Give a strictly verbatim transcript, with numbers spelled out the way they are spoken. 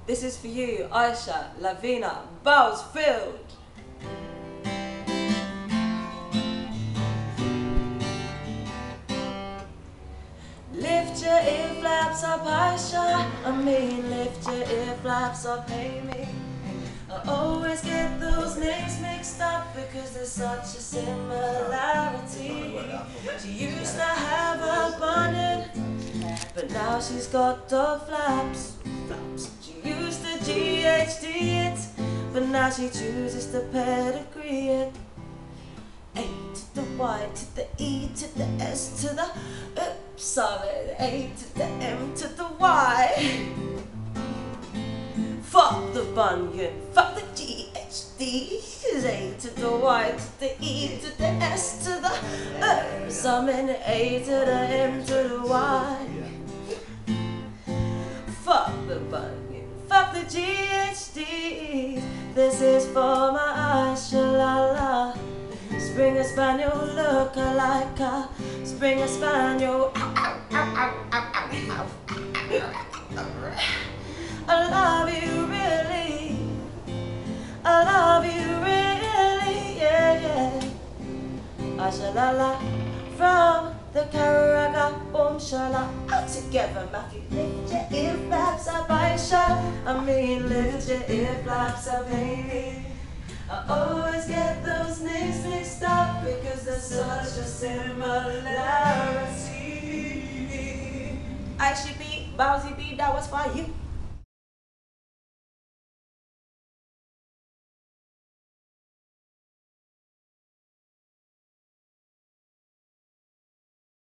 This is for you, Ayesha, Lavina, Bowsfield. Lift your ear flaps up, Ayesha. I mean, lift your ear flaps up, Amy. I always get those names mixed up because there's such a similarity. She used to have a bonnet, but now she's got the flaps. She used to G H D it, but now she chooses to pedigree it. A to the Y to the E to the S to the oops, sorry, A to the M to the Y. Fuck the bunion, fuck the G H D. A to the Y to the E to the S to the oops, I'm in A to the M to the Y. Fuck the bunion, fuck the G H D. This is for my Ayesha, la la. Springer Spaniel look like a Springer Spaniel. Ow, ow, ow, ow, ow, ow, ow. I love you really, I love you really, yeah, yeah. Ayesha la la, from the Caraga, boom shala, out together, Matthew. Lift your ear flaps up, Ayesha. I mean, lift your ear flaps up, baby. I always get those names mixed up because there's such a similarity. Ayesha B, Bowsy B, that was for you.